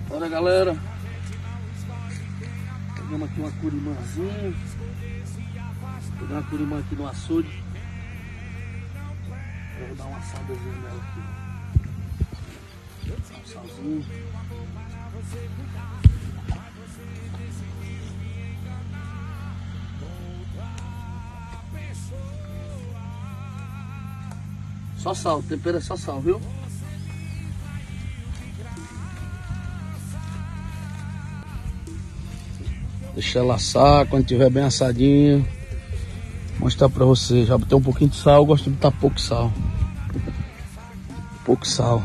Olha, galera, pegamos aqui uma curimãzinha. Vou pegar uma curimã aqui no açude. Eu vou dar uma assadazinha nela aqui. Um salzinho. Só sal, tempero é só sal, viu? Deixa ela assar, quando tiver bem assadinho, mostrar pra vocês. Já botei um pouquinho de sal, eu gosto de botar pouco sal. Pouco sal.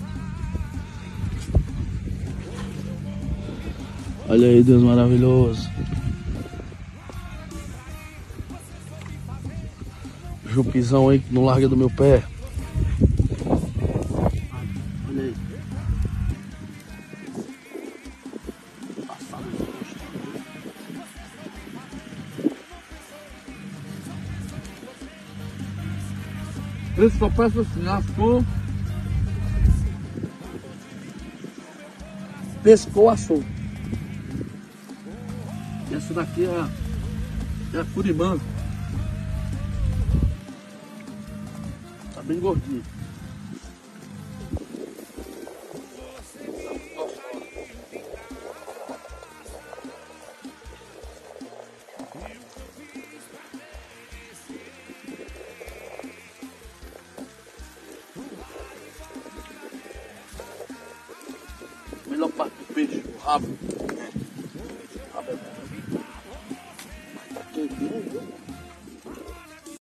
Olha aí, Deus maravilhoso. Jupizão aí que não larga do meu pé. Olha aí. Esse que eu peço assim, assou, pescou, assou. Essa daqui é a curimã. Tá bem gordinha. Melhor parte do peixe, o rabo.